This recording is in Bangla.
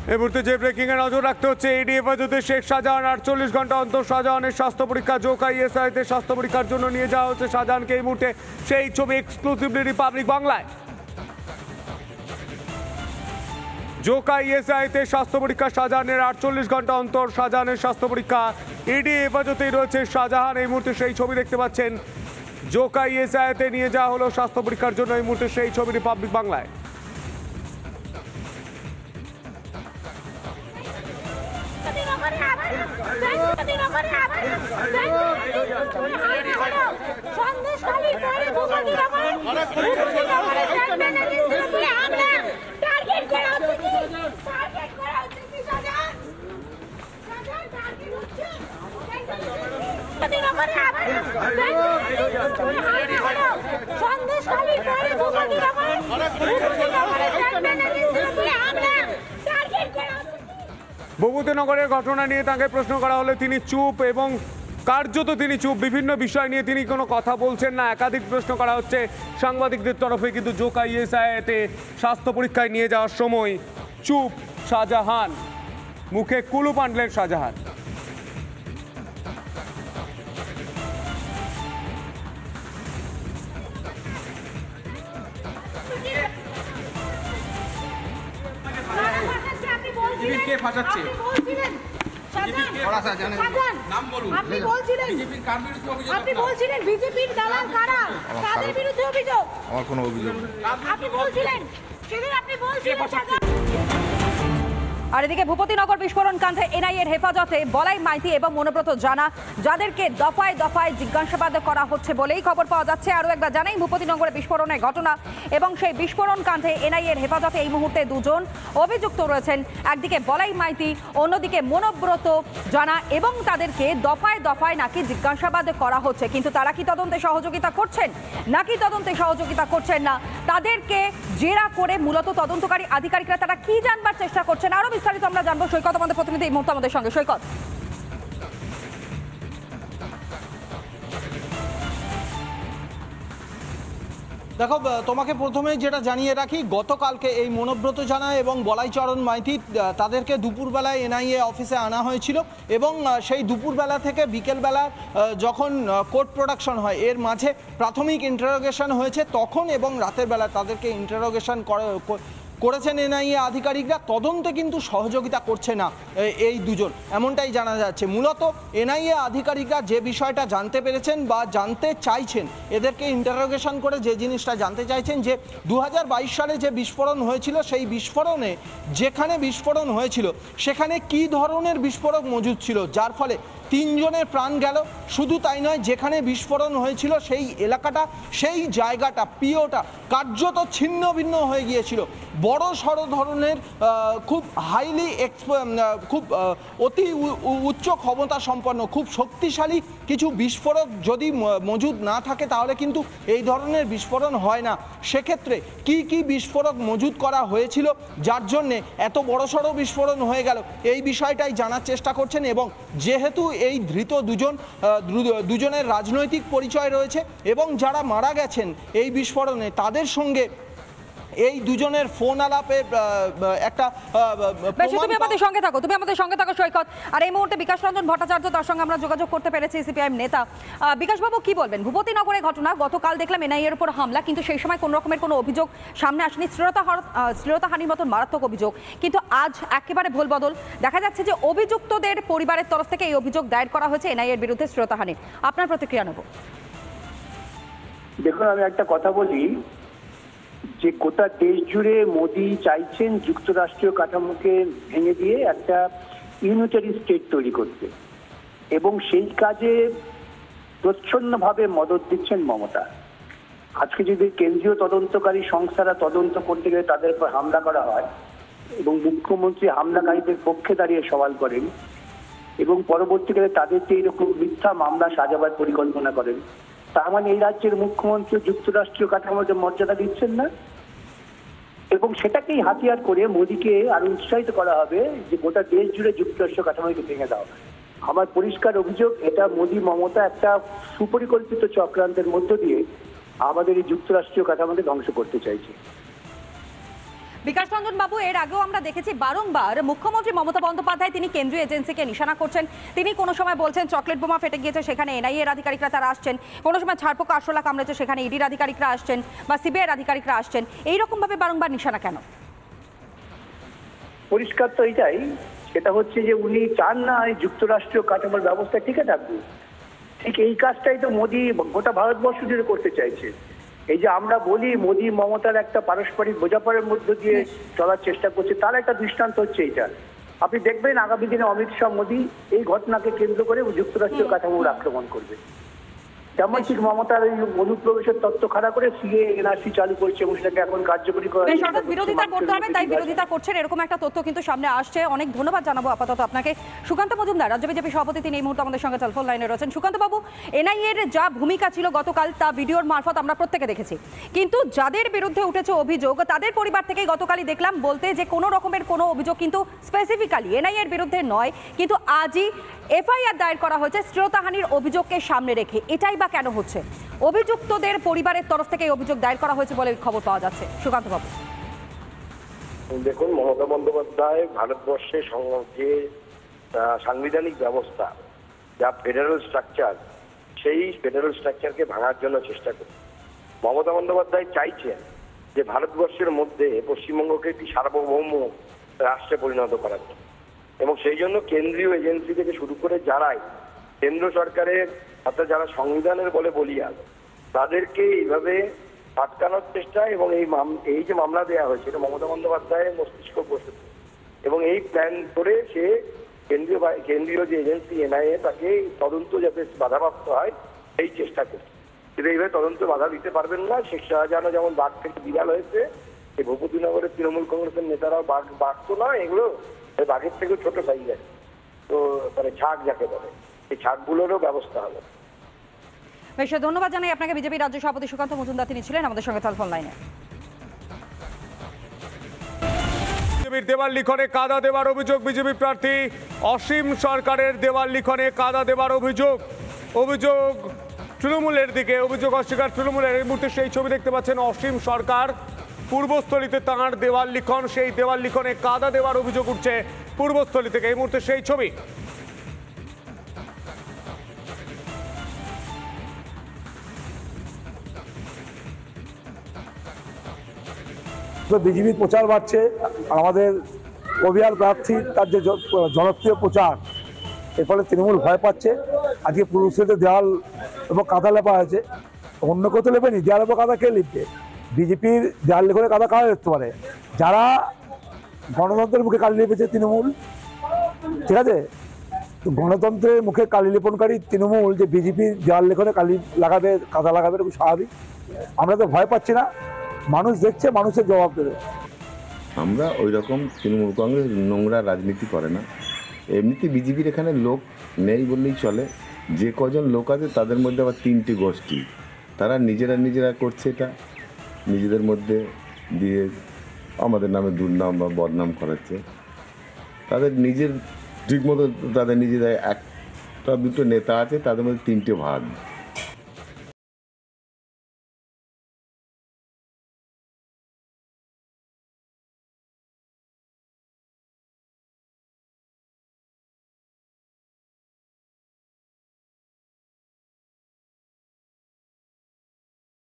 এই মুহূর্তে যে ব্রেকিং এ নজর রাখতে হচ্ছে, ইডি হেফাজতে শেখ শাহজাহান 48 ঘন্টা অন্তর শাহজাহানের স্বাস্থ্য পরীক্ষা। জোকা ইএসআইতে স্বাস্থ্য পরীক্ষার জন্য নিয়ে যাওয়া হচ্ছে শাহজাহানকে। এই মুহূর্তে সেই ছবি এক্সক্লুসিভলি রিপাবলিক বাংলায়। জোকা ইএসআইতে স্বাস্থ্য পরীক্ষা শাহজাহানের, 48 ঘন্টা অন্তর শাহজাহানের স্বাস্থ্য পরীক্ষা। ইডি হেফাজতেই রয়েছে শাহজাহান। এই মুহূর্তে সেই ছবি দেখতে পাচ্ছেন। জোকা ইএসআইতে নিয়ে যাওয়া হলো স্বাস্থ্য পরীক্ষার জন্য। এই মুহূর্তে সেই ছবি রিপাবলিক বাংলায়। ভূপতিনগরের ঘটনা নিয়ে তাকে প্রশ্ন করা হলে তিনি চুপ, এবং কার্যত তিনি চুপ। বিভিন্ন বিষয় নিয়ে তিনি কোনো কথা বলছেন না। একাধিক প্রশ্ন করা হচ্ছে সাংবাদিকদের তরফে, কিন্তু জোকা ইএসআইতে স্বাস্থ্য পরীক্ষায় নিয়ে যাওয়ার সময় চুপ শাহজাহান, মুখে কুলুপ আনলেন শাহজাহান। আপনি বলছিলেন বিজেপির দালাল কারা, তাদের বিরুদ্ধে অভিযোগ। আমার কোনো অভিযোগ নেই। আপনি বলছিলেন সেদিন, আপনি বলছিলেন। আর এদিকে ভূপতিনগর বিস্ফোরণ কাণ্ডে এনআইএর হেফাজতে বলাই মাইতি এবং মনোব্রত জানা, যাদেরকে দফায় দফায় জিজ্ঞাসাবাদ করা হচ্ছে বলেই খবর পাওয়া যাচ্ছে। আরও একবার জানাই, ভূপতিনগরে বিস্ফোরণের ঘটনা এবং সেই বিস্ফোরণ কাণ্ডে এনআইএর হেফাজতে এই মুহূর্তে দুজন অভিযুক্ত রয়েছেন। একদিকে বলাই মাইতি, অন্যদিকে মনোব্রত জানা, এবং তাদেরকে দফায় দফায় নাকি জিজ্ঞাসাবাদ করা হচ্ছে। কিন্তু তারা কি তদন্তে সহযোগিতা করছেন নাকি তদন্তে সহযোগিতা করছেন না, তাদেরকে জেরা করে মূলত তদন্তকারী আধিকারিকরা তারা কি জানবার চেষ্টা করছেন, আরো বিস্তারিত আমরা জানবো। সৈকত আমাদের প্রতিনিধি এই মুহূর্তে আমাদের সঙ্গে। সৈকত, দেখো, তোমাকে প্রথমে যেটা জানিয়ে রাখি, গতকালকে এই মনোব্রত জানা এবং বলাইচরণ মাইতি তাদেরকে দুপুরবেলায় এনআইএ অফিসে আনা হয়েছিল, এবং সেই দুপুরবেলা থেকে বিকেলবেলা যখন কোর্ট প্রোডাকশন হয় এর মাঝে প্রাথমিক ইন্টারোগেশন হয়েছে তখন, এবং রাতের বেলা তাদেরকে ইন্টারোগেশন করেছেন এনআইএ আধিকারিকরা। তদন্তে কিন্তু সহযোগিতা করছে না এই দুজন, এমনটাই জানা যাচ্ছে। মূলত এনআইএ আধিকারিকরা যে বিষয়টা জানতে পেরেছেন বা জানতে চাইছেন, এদেরকে ইন্টারোগেশন করে যে জিনিসটা জানতে চাইছেন যে 2022 সালে যে বিস্ফোরণ হয়েছিল, সেই বিস্ফোরণে যেখানে বিস্ফোরণ হয়েছিল সেখানে কি ধরনের বিস্ফোরক মজুদ ছিল, যার ফলে 3 জনের প্রাণ গেল। শুধু তাই নয়, যেখানে বিস্ফোরণ হয়েছিল সেই এলাকাটা, সেই জায়গাটা, পিওটা কার্যত ছিন্ন ভিন্ন হয়ে গিয়েছিল। বড় সড়ো ধরনের খুব হাইলি খুব অতি উচ্চ ক্ষমতা সম্পন্ন, খুব শক্তিশালী কিছু বিস্ফোরক যদি মজুদ না থাকে তাহলে কিন্তু এই ধরনের বিস্ফোরণ হয় না। সেক্ষেত্রে কি কি বিস্ফোরক মজুদ করা হয়েছিল যার জন্যে এত বড় সড়ো বিস্ফোরণ হয়ে গেল, এই বিষয়টাই জানার চেষ্টা করছেন। এবং যেহেতু এই ধৃত দুজনের রাজনৈতিক পরিচয় রয়েছে এবং যারা মারা গেছেন এই বিস্ফোরণে তাদের সঙ্গে এই দুজনের ফোন আলাপে একটা, তুমি আমাদের সঙ্গে থাকো সৈকত। আর এই মুহূর্তে বিকাশ রঞ্জন ভট্টাচার্য, তার সঙ্গে আমরা যোগাযোগ করতে পেরেছি, সিপিআইএম নেতা। বিকাশবাবু, কি বলবেন? ভূপতিনগরের ঘটনা, গতকাল দেখলাম এনআইএর উপর হামলা, কিন্তু সেই সময় কোনো রকমের কোনো অভিযোগ সামনে আসেনি, শ্লীলতাহানির মতন মারাত্মক অভিযোগ। কিন্তু আজ একেবারে ভুল বদল, দেখা যাচ্ছে যে অভিযুক্তদের পরিবারের তরফ থেকে এই অভিযোগ দায়ের করা হয়েছে এনআইএর বিরুদ্ধে শ্লীলতাহানির। আপনার প্রতিক্রিয়া নেব। দেখুন, আমি একটা কথা বলি যে গোটা দেশ জুড়ে মোদি চাইছেন যুক্তরাষ্ট্রীয় কাঠামোকে ভেঙে দিয়ে একটা ইউনিটারি স্টেট তৈরি করতে, এবং সেই কাজে প্রচ্ছন্নভাবে মদত দিচ্ছেন মমতা। আজকে যদি কেন্দ্রীয় তদন্তকারী সংস্থারা তদন্ত করতে গেলে তাদের উপর হামলা করা হয় এবং মুখ্যমন্ত্রী হামলাকারীদের পক্ষে দাঁড়িয়ে সওয়াল করেন এবং পরবর্তীকালে তাদেরকে এরকম মিথ্যা মামলা সাজাবার পরিকল্পনা করেন, তার মানে এই রাজ্যের মুখ্যমন্ত্রী যুক্তরাষ্ট্রীয় কাঠামোকে মর্যাদা দিচ্ছেন না। এবং সেটাকেই হাতিয়ার করে মোদীকে আরো উৎসাহিত করা হবে যে গোটা দেশ জুড়ে যুক্তরাষ্ট্র কাঠামোকে ভেঙে দাও। আমার পরিষ্কার অভিযোগ, এটা মোদী মমতা একটা সুপরিকল্পিত চক্রান্তের মধ্য দিয়ে আমাদের এই যুক্তরাষ্ট্রীয় কাঠামোকে ধ্বংস করতে চাইছে। বিকাশ রঞ্জন বাবু, এর আগেও আমরা দেখেছি বারংবার মুখ্যমন্ত্রী মমতা বন্দ্যোপাধ্যায় তিনি কেন্দ্রীয় এজেন্সিকে নিশানা করছেন। তিনি কোনো সময় বলছেন চকলেট বোমা ফেটে গিয়েছে, সেখানে এনআইএ এর আধিকারিকরা তারা আসছেন। কোনো সময় ছারপোকা আরশোলা কামড়েছে, সেখানে ইডির আধিকারিকরা আসছেন বা সিবিআই এর আধিকারিকরা আসছেন। এইরকম ভাবে বারংবার নিশানা কেন? পরিষ্কার তো এটাই, সেটা হচ্ছে যে উনি চান না এই যুক্তরাষ্ট্রীয় কাঠামোর ব্যবস্থা টিকে থাকবে। ঠিক এই কাজটাই তো মোদী গোটা ভারতবর্ষ জুড়ে করতে চাইছে। এই যে আমরা বলি মোদী মমতার একটা পারস্পরিক বোঝাপড়ার মধ্য দিয়ে চলার চেষ্টা করছে, তার একটা দৃষ্টান্ত হচ্ছে এটা। আপনি দেখবেন আগামী দিনে অমিত শাহ মোদী এই ঘটনাকে কেন্দ্র করে যুক্তরাষ্ট্রীয় কাঠামোর আক্রমণ করবে। যেমন ঠিক মমতার এই অনুপ্রবেশের তত্ত্ব খাড়া করে সিএ এনআরসি চালু করছে এবং সেটাকে এখন কার্যকরী করা বেশ, অর্থাৎ বিরোধিতা করতে হবে, তাই বিরোধিতা করছেন, এরকম একটা তথ্য কিন্তু সামনে আসছে। অনেক ধন্যবাদ জানাবো আপাতত আপনাকে। সুকান্ত মজুমদার, রাজ্য বিজেপি সভাপতি, তিনি এই মুহূর্তে আমাদের সঙ্গে টেলিফোন লাইনে রয়েছেন। সুকান্ত বাবু, এনআইএ এর যা ভূমিকা ছিল গতকাল তা ভিডিওর মারফত আমরা প্রত্যেকে দেখেছি, কিন্তু যাদের বিরুদ্ধে উঠেছে অভিযোগ তাদের পরিবার থেকেই গতকালই দেখলাম বলতে যে কোনো রকমের কোনো অভিযোগ কিন্তু স্পেসিফিক্যালি এনআইএ এর বিরুদ্ধে নয়, কিন্তু আজই এফআইআর দায়ের করা হয়েছে শ্লীলতাহানির অভিযোগকে সামনে রেখে। এটাই বা কেন হচ্ছে? অভিযুক্তদের পরিবারের তরফ থেকে অভিযোগ দায়ের করা হয়েছে বলে খবর পাওয়া যাচ্ছে। সুকান্ত বাবু, দেখুন, মমতা বন্দ্যোপাধ্যায় ভারতবর্ষের যে সাংবিধানিক ব্যবস্থা, যা ফেডারেল স্ট্রাকচার, সেই ফেডারেল স্ট্রাকচারকে ভাঙার জন্য চেষ্টা করে মমতা বন্দ্যোপাধ্যায় চাইছেন যে ভারতবর্ষের মধ্যে পশ্চিমবঙ্গকে একটি সার্বভৌম রাষ্ট্রে পরিণত করার জন্য। এবং সেই জন্য কেন্দ্রীয় এজেন্সি থেকে শুরু করে যারাই কেন্দ্র সরকারের অর্থাৎ যারা সংবিধানের বলে বলিয়ান, তাদেরকে এইভাবে আটকানোর চেষ্টা এবং এই যে মামলা দেওয়া হয়েছে এটা মমতা বন্দ্যোপাধ্যায়ের মস্তিষ্ক বসেছে এবং এই প্ল্যান করে সে কেন্দ্রীয় যে এজেন্সি এনআইএ তাকে তদন্ত যাতে বাধাপ্রাপ্ত হয় এই চেষ্টা করছে। কিন্তু এইভাবে তদন্ত বাধা দিতে পারবেন না। শেখ শাহজাহানও যেমন বাঘ থেকে বিড়াল হয়েছে, এই ভূপতিনগরের তৃণমূল কংগ্রেসের নেতারাও বাঘ তো নয়, এগুলো বাঘের থেকেও ছোট সাইজ আছে, তো মানে ছাগ যাকে বলে, এই ছাগগুলোরও ব্যবস্থা হবে। বেশ, ধন্যবাদ জানাই আপনাকে। বিজেপি রাজ্য সভাপতি সুকান্ত মজুমদার তিনি ছিলেন আমাদের সঙ্গে টেলিফোন লাইনে। বিজেপির দেওয়াল লিখনে কাদা দেওয়ার অভিযোগ, বিজেপি প্রার্থী অসীম সরকারের দেওয়াল লিখনে কাদা দেওয়ার অভিযোগ তৃণমূলের দিকে, অভিযোগ অস্বীকার তৃণমূলের। এই মুহূর্তে সেই ছবি দেখতে পাচ্ছেন, অসীম সরকার পূর্বস্থলীতে তাঁর দেওয়াল লিখন, সেই দেওয়াল লিখনে কাদা দেওয়ার অভিযোগ উঠছে পূর্বস্থলী থেকে। এই মুহূর্তে সেই ছবি। বিজেপির প্রচার বাড়ছে, আমাদের কবিয়ার প্রার্থী তার যে জনপ্রিয় প্রচার, এর ফলে তৃণমূল ভয় পাচ্ছে। আজকে পুরুষদের দেওয়াল এবং কাদা লেপা হয়েছে, অন্য কেউ তো লেপেনি, দেওয়াল এবং কাদা কে লিখবে? বিজেপির দেওয়াল লিখনে কাদা কারা লিখতে পারে? যারা গণতন্ত্রের মুখে কালি লেপেছে তৃণমূল, ঠিক আছে? গণতন্ত্রের মুখে কালি লেপনকারী তৃণমূল যে বিজেপির দেওয়াল লিখনে কালি লাগাবে, কাদা লাগাবে, এটা খুব স্বাভাবিক। আমরা তো ভয় পাচ্ছি না, মানুষ দেখছে, মানুষের জবাব দেবে। আমরা ওই রকম তৃণমূল কংগ্রেস নোংরা রাজনীতি করে না। এমনিতে বিজেপির এখানে লোক নেই বললেই চলে। যে কজন লোক আছে তাদের মধ্যে আবার তিনটি গোষ্ঠী, তারা নিজেরা করছে এটা, নিজেদের মধ্যে দিয়ে আমাদের নামে দুর্নাম বা বদনাম করাচ্ছে। তাদের নিজের ঠিকমতো তাদের নিজেদের একটা দুটো নেতা আছে, তাদের মধ্যে তিনটে ভাগ।